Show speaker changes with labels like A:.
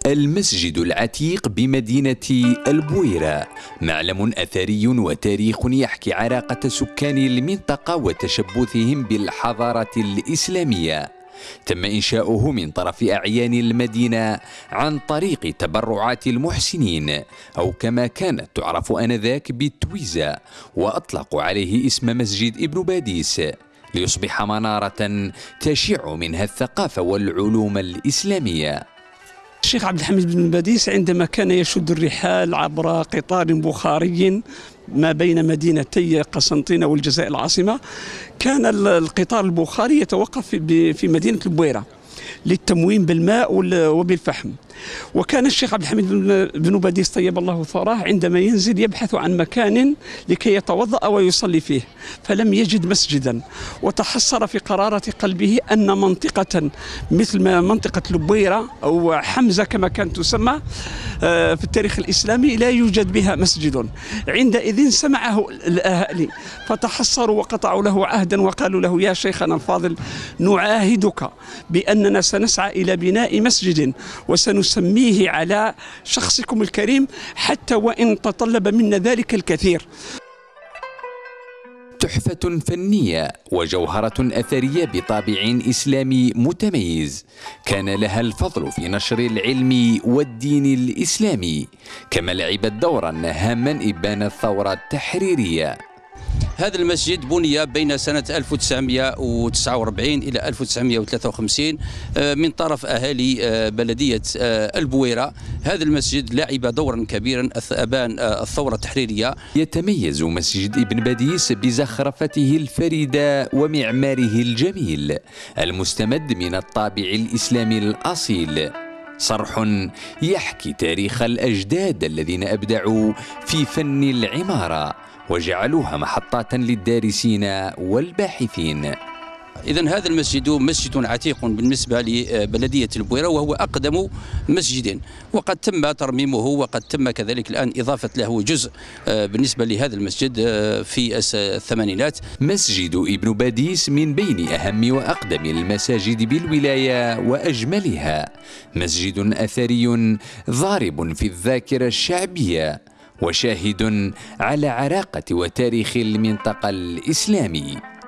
A: المسجد العتيق بمدينة البويرة معلم أثري وتاريخ يحكي عراقة سكان المنطقة وتشبثهم بالحضارة الإسلامية. تم إنشاؤه من طرف أعيان المدينة عن طريق تبرعات المحسنين، أو كما كانت تعرف آنذاك بالتويزة، وأطلقوا عليه اسم مسجد ابن باديس ليصبح منارة تشع منها الثقافة والعلوم الإسلامية.
B: الشيخ عبد الحميد بن باديس عندما كان يشد الرحال عبر قطار بخاري ما بين مدينتي قسنطينة والجزائر العاصمة، كان القطار البخاري يتوقف في مدينة البويرة للتموين بالماء وبالفحم. وكان الشيخ عبد الحميد بن باديس طيب الله ثراه عندما ينزل يبحث عن مكان لكي يتوضأ ويصلي فيه، فلم يجد مسجدا، وتحسر في قرارة قلبه أن منطقة مثل منطقة البويرة أو حمزة كما كانت تسمى في التاريخ الإسلامي لا يوجد بها مسجد. عندئذ سمعه الأهالي فتحسروا وقطعوا له عهدا وقالوا له: يا شيخنا الفاضل، نعاهدك بأننا سنسعى إلى بناء مسجد وسنسميه على شخصكم الكريم حتى وإن تطلب منا ذلك الكثير.
A: تحفة فنية وجوهرة أثرية بطابع إسلامي متميز، كان لها الفضل في نشر العلم والدين الإسلامي، كما لعبت دورا هاما إبان الثورة التحريرية.
C: هذا المسجد بني بين سنة 1949 إلى 1953 من طرف أهالي بلدية البويرة. هذا المسجد لعب دورا كبيرا أبان الثورة التحريرية.
A: يتميز مسجد ابن باديس بزخرفته الفريدة ومعماره الجميل المستمد من الطابع الإسلامي الأصيل، صرح يحكي تاريخ الأجداد الذين أبدعوا في فن العمارة وجعلوها محطات للدارسين والباحثين.
C: إذن هذا المسجد مسجد عتيق بالنسبة لبلدية البويرة، وهو أقدم مسجد، وقد تم ترميمه، وقد تم كذلك الآن إضافة له جزء بالنسبة لهذا المسجد في الثمانينات.
A: مسجد ابن باديس من بين أهم وأقدم المساجد بالولاية وأجملها، مسجد أثري ضارب في الذاكرة الشعبية وشاهد على عراقة وتاريخ المنطقة الإسلامي.